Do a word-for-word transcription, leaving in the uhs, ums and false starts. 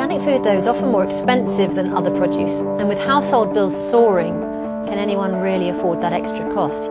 Organic food, though, is often more expensive than other produce, and with household bills soaring, can anyone really afford that extra cost?